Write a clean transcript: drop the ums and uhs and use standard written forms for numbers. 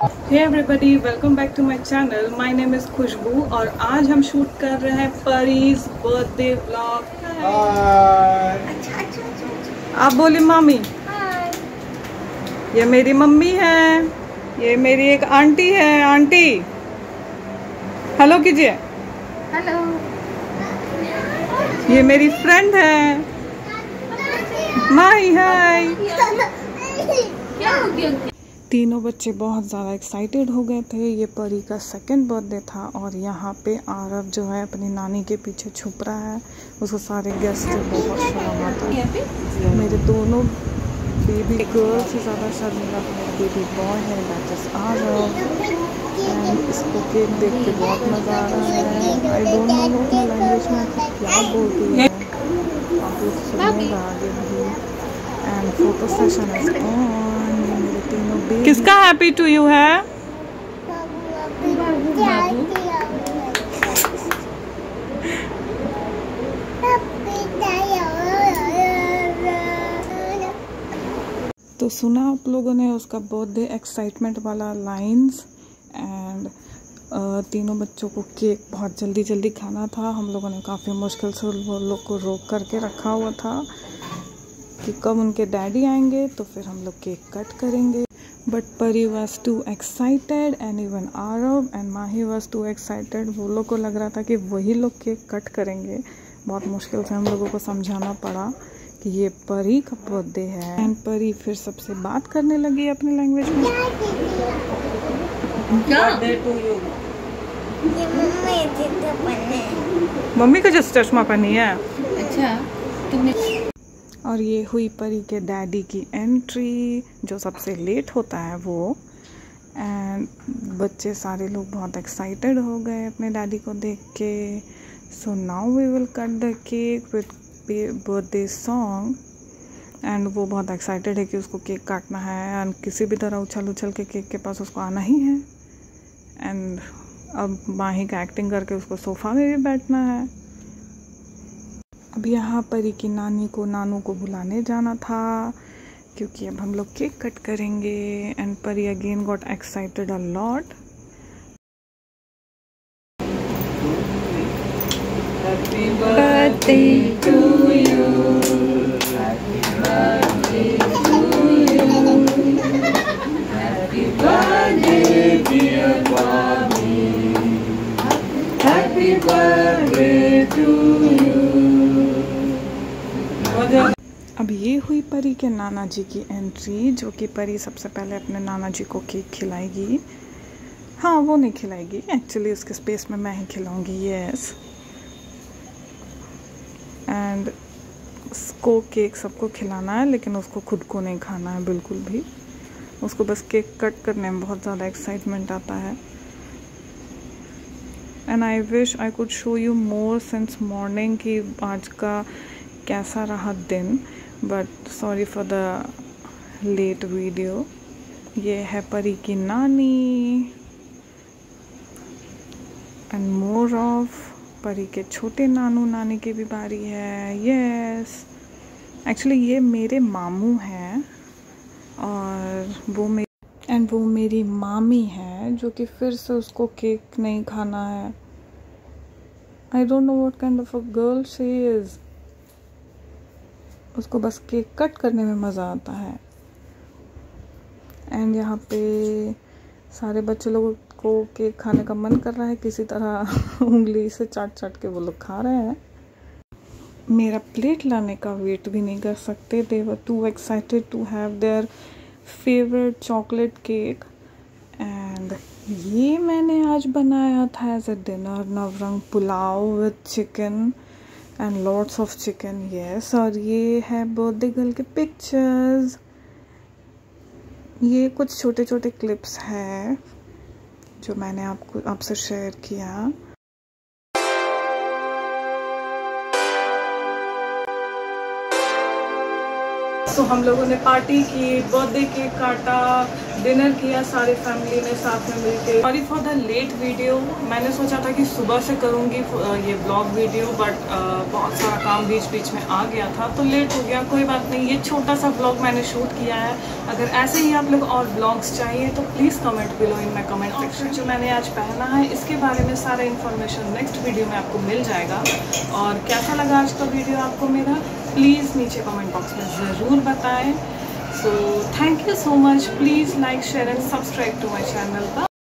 Hey everybody, welcome back to my channel. My name is Khushboo और आज हम shoot कर रहे हैं परीज बर्थडे व्लॉग। आप बोली मम्मी। ये मेरी मम्मी है, ये मेरी एक आंटी है। आंटी हेलो कीजिए। हेलो। ये मेरी फ्रेंड है माही। हाय। क्या हो गया? तीनों बच्चे बहुत ज़्यादा एक्साइटेड हो गए थे। ये परी का सेकंड बर्थडे था और यहाँ पे आरव जो है अपनी नानी के पीछे छुप रहा है। उसको सारे गेस्ट से बहुत शर्म आता है। मेरे दोनों बेबी गर्ल से ज़्यादा शर्मिला मेरा बेबी बॉय है, दैट इज आरव। एंड इसको केक देख के बहुत मज़ा आ रहा है। आई डोंट नो अपनी लैंग्वेज में क्या बोलती है, आप लोग सुनिएगा आगे भी। And photo session is on. किसका हैप्पी टू यू है? तो सुना आप लोगों ने उसका बर्थडे एक्साइटमेंट वाला लाइंस। एंड तीनों बच्चों को केक बहुत जल्दी जल्दी खाना था। हम लोगों ने काफ़ी मुश्किल से वो लोग को रोक करके रखा हुआ था कि कब उनके डैडी आएंगे तो फिर हम लोग केक कट करेंगे। But Pari was too excited and even Aarav and Mahi was too excited. वो लोग को लग रहा था कि वही लोग केक कट करेंगे। बहुत मुश्किल से हम लोगों को समझाना पड़ा कि ये परी का बर्थडे है। एंड परी फिर सबसे बात करने लगी अपनी लैंग्वेज में। मम्मी का जस्ट चश्मा पहनी है। अच्छा तुमने। और ये हुई परी के डैडी की एंट्री, जो सबसे लेट होता है वो। एंड बच्चे सारे लोग बहुत एक्साइटेड हो गए अपने डैडी को देख के। So now we will cut the cake with birthday song. And वो बहुत एक्साइटेड है कि उसको केक काटना है एंड किसी भी तरह उछल उछल के केक के पास उसको आना ही है। एंड अब माही का एक्टिंग करके उसको सोफा में भी बैठना है। अब यहाँ परी की नानी को नानू को बुलाने जाना था क्योंकि अब हम लोग केक कट करेंगे। And Pari again got excited a lot. Happy birthday to you, happy birthday to you, happy birthday dear Bobby, happy birthday to you. अब ये हुई परी के नाना जी की एंट्री, जो कि परी सबसे पहले अपने नाना जी को केक खिलाएगी। हाँ, वो नहीं खिलाएगी एक्चुअली, उसके स्पेस में मैं ही खिलाऊंगी। यस। एंड उसको केक सबको खिलाना है लेकिन उसको खुद को नहीं खाना है बिल्कुल भी। उसको बस केक कट करने में बहुत ज़्यादा एक्साइटमेंट आता है। And I wish I could show you more since morning कि आज का कैसा रहा दिन, but sorry for the late video. ये है परी की नानी एंड मोर ऑफ परी के छोटे नानू नानी की भी बारी है। यस, एक्चुअली ये मेरे मामू हैं और वो मेरी मामी है, जो कि फिर से उसको केक नहीं खाना है। I don't know what kind of a girl she is. उसको बस केक कट करने में मज़ा आता है। एंड यहाँ पे सारे बच्चे लोगों को केक खाने का मन कर रहा है, किसी तरह उंगली से चाट चाट के वो लोग खा रहे हैं। मेरा प्लेट लाने का वेट भी नहीं कर सकते। They were too excited to have their favourite chocolate cake. And ये मैंने आज बनाया था as a dinner, Navrang pulao with chicken and lots of chicken. Yes. और ये है बर्थडे गर्ल के पिक्चर्स। ये कुछ छोटे छोटे क्लिप्स हैं जो मैंने आपसे शेयर किया। तो हम लोगों ने पार्टी की, बर्थडे केक काटा, डिनर किया सारी फैमिली ने साथ में मिलके। Sorry for the late video, मैंने सोचा था कि सुबह से करूँगी ये ब्लॉग वीडियो, बट बहुत सारा काम बीच बीच में आ गया था तो लेट हो गया। कोई बात नहीं, ये छोटा सा ब्लॉग मैंने शूट किया है। अगर ऐसे ही आप लोग और ब्लॉग्स चाहिए तो please comment below in my comment section. जो मैंने आज पहना है इसके बारे में सारा इन्फॉर्मेशन नेक्स्ट वीडियो में आपको मिल जाएगा। और कैसा लगा आज का वीडियो आपको मेरा, प्लीज़ नीचे कमेंट बॉक्स में ज़रूर बताएं। So thank you so much. Please like, share and subscribe to my channel. Bye.